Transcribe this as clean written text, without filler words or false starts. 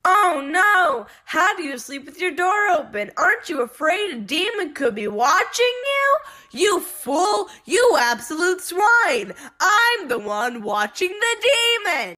Oh no! How do you sleep with your door open? Aren't you afraid a demon could be watching you? You fool! You absolute swine! I'm the one watching the demon!